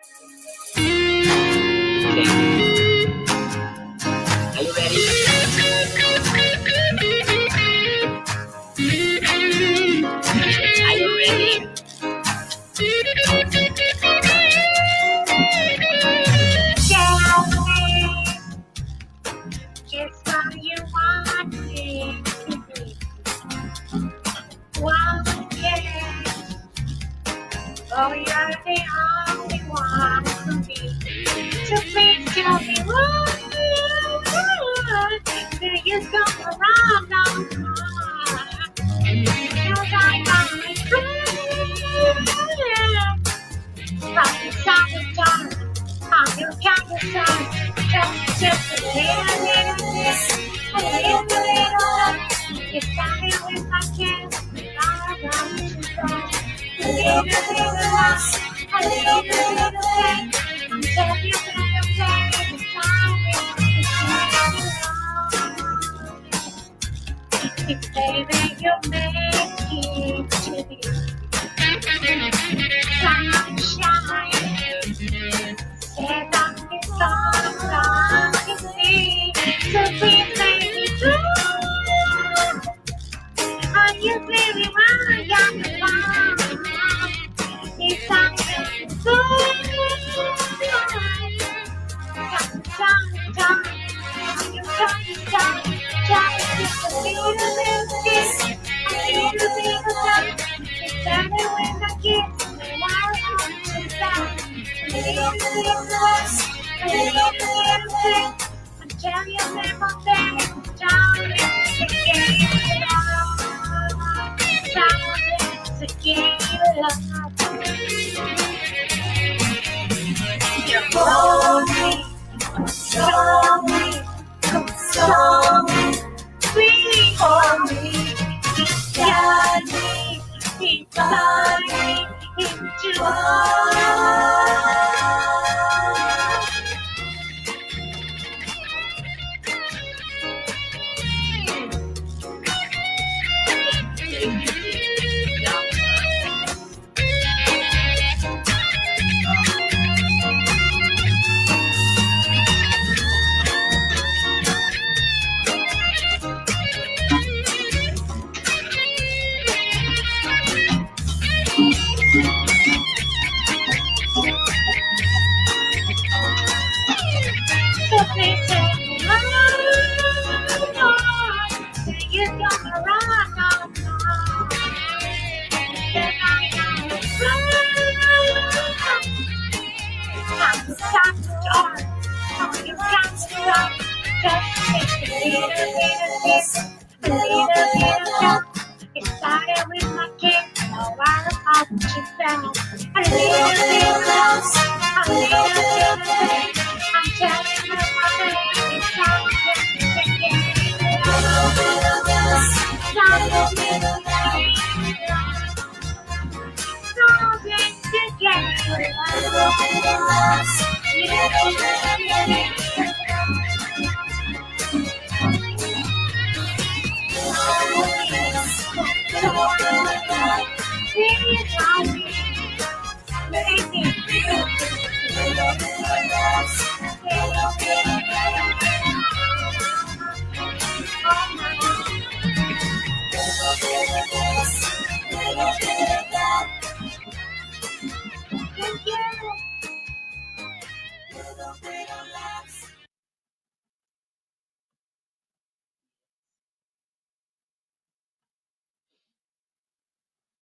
Are you ready? Are you ready? Tell me just what you want me to be. One day, oh, you're the only one for me. So please tell me what do you come around no more? Cause I'm my friend. From the summertime, on your countryside, just a little bit, a little. You started with my kiss, now I want to go. A little lost, a little bit. I'm telling you that I'm playing the baby, you make it to be sunshine. Set on the sun, to see. So please make me true. Are you really right? I'm the one. It's something good. Time. You got to stop. Just a little bit. A little bit of love. It's better when I get when I want to stop. A little bit of love. A little bit of faith. Until you never think. Darling, to get love. Darling, to get love. You're holding. Show me, please for me, guide me, guide me into love. It started with my kids, now I about to spell. A little bit of love, a little bit of faith. I'm telling you my baby, it's time to get a little bit of love, a little bit of faith. Something to get a little bit of love, a little bit of faith. Thank you.